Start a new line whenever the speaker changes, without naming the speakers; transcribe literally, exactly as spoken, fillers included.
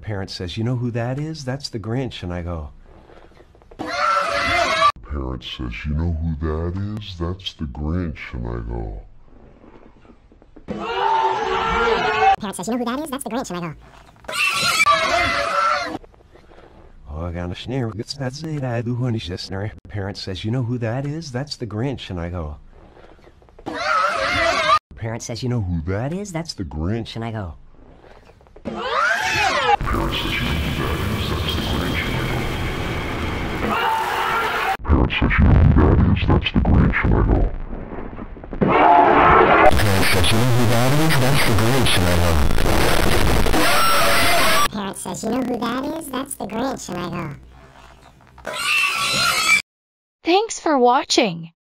Parent says, you know who that is? That's the Grinch. And I go,
Parent says, you know who that is? That's the Grinch. And I go,
Parent says, you know who that is? That's the Grinch. And I go,
oh, I got a snare. That's it. I do want to snare. Parent says, you know who that is? That's the Grinch. And I go, Parent says, you know who that is? That's the Grinch. And I go,
Parent says, you know who that is? That's the Grinch. And I go, Parent says, you know who that is? That's the Grinch. And I go,
Parent says, you know who that is? That's the Grinch. And I go,
Parent says, you know who that is? That's the Grinch. And I go.
Thanks for watching.